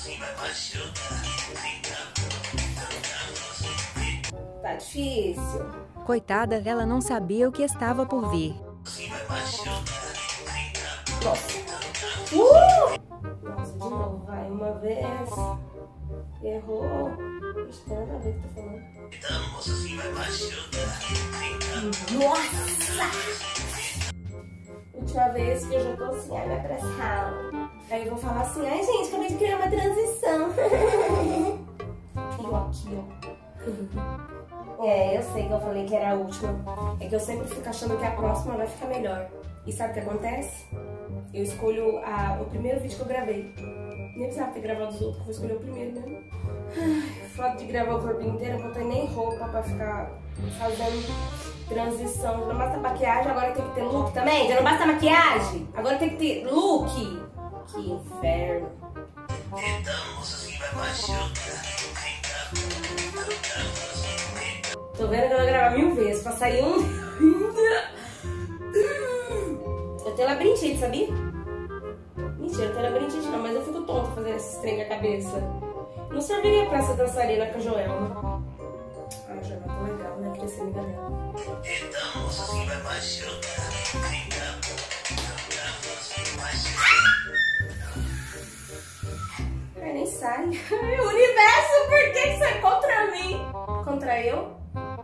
Tá difícil. Coitada, ela não sabia o que estava por vir. Nossa. Nossa, de novo, vai. Uma vez. Errou. Ixi, tem nada a ver com o que eu tô falando. Nossa! Última vez que eu já tô assim, ai, minha pressão. Aí eu vou falar assim, ai, gente, acabei de criar uma transição. Aqui, ó. É, eu sei que eu falei que era a última. É que eu sempre fico achando que a próxima vai ficar melhor. E sabe o que acontece? Eu escolho o primeiro vídeo que eu gravei. Nem precisava ter gravado os outros, eu vou escolher o primeiro mesmo. Ai, foda de gravar o corpo inteiro, eu não botei nem roupa pra ficar fazendo transição. Já não basta maquiagem, agora tem que ter look também. Já não basta maquiagem, agora tem que ter look. Que inferno. Tô vendo que eu vou gravar 1000 vezes pra sair um. Eu tenho labirintite, sabia? Mentira, eu tenho labirintite não, mas eu fico tonta fazendo esses trem na cabeça. Não serviria pra essa dançarina com a Joelma. Ah, a Joelma tá legal, né? Queria ser amiga dela. Ai, nem sai. Ai, o universo, por que você é contra mim? Contra eu?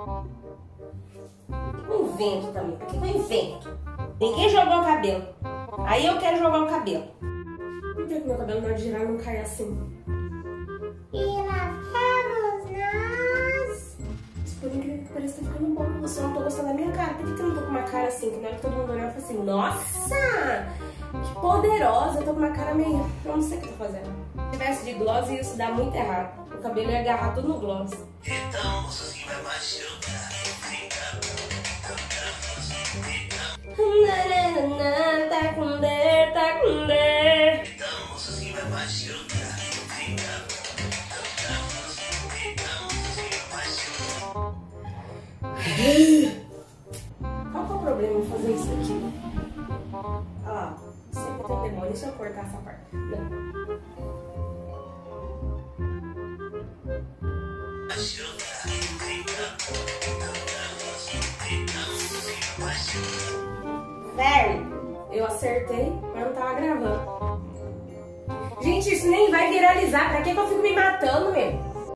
Eu invento também. Por que eu invento? Ninguém jogou o cabelo. Aí eu quero jogar o cabelo. Por que meu cabelo na hora de girar não cai assim? E lá vamos nós. Por incrível que pareça, tá ficando bom. Você não tô gostando da minha cara. Por que eu não tô com uma cara assim? Que na hora que todo mundo olhar, eu falo assim, nossa! Que poderosa. Eu tô com uma cara meio... Eu não sei o que eu tô fazendo. Se tivesse de gloss, isso dá muito errado. O cabelo ia agarrar tudo no gloss. Então, você vai machucar. Tá com der, tá com der. Então, você vai machucar. Qual que é o problema em fazer isso aqui? Olha lá, sempre tem demônio. Deixa eu cortar essa parte. Não. Velho, eu acertei, mas não tava gravando. Gente, isso nem vai viralizar. Pra que eu fico me matando, meu?